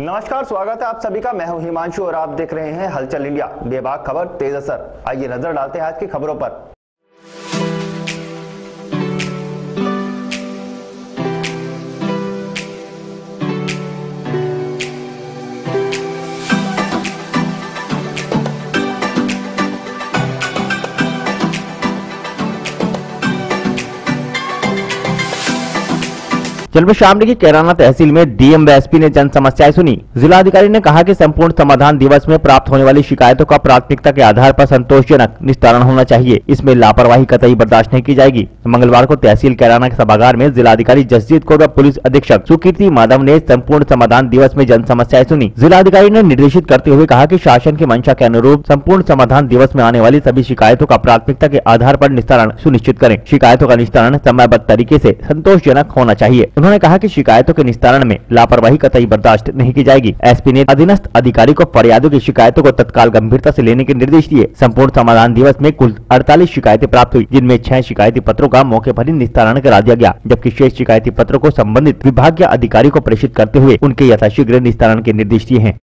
नमस्कार, स्वागत है आप सभी का। मैं हूं हिमांशु और आप देख रहे हैं हलचल इंडिया। बेबाक खबर तेज असर। आइए नजर डालते हैं आज की खबरों पर। जलवे शामली की कैराना तहसील में डीएम व एसपी ने जन समस्याएं सुनी। जिलाधिकारी ने कहा कि संपूर्ण समाधान दिवस में प्राप्त होने वाली शिकायतों का प्राथमिकता के आधार पर संतोषजनक निस्तारण होना चाहिए। इसमें लापरवाही कतई बर्दाश्त नहीं की जाएगी। मंगलवार को तहसील कैराना के सभागार में जिलाधिकारी जसजीत कौर व पुलिस अधीक्षक सुकीर्ति माधव ने संपूर्ण समाधान दिवस में जन समस्याएं सुनी। जिलाधिकारी ने निर्देशित करते हुए कहा कि शासन की मंशा के अनुरूप संपूर्ण समाधान दिवस में आने वाली सभी शिकायतों का प्राथमिकता के आधार पर निस्तारण सुनिश्चित करें। शिकायतों का निस्तारण समयबद्ध तरीके से संतोषजनक होना चाहिए। उन्होंने कहा कि शिकायतों के निस्तारण में लापरवाही कतई बर्दाश्त नहीं की जाएगी। एसपी ने अधीनस्थ अधिकारी को फरियादों की शिकायतों को तत्काल गंभीरता से लेने के निर्देश दिए। संपूर्ण समाधान दिवस में कुल 48 शिकायतें प्राप्त हुई, जिनमें 6 शिकायती पत्रों का मौके पर ही निस्तारण करा दिया गया, जबकि शेष शिकायती पत्रों को संबंधित विभागीय अधिकारी को प्रेषित करते हुए उनके यथाशीघ्र निस्तारण के निर्देश दिए हैं।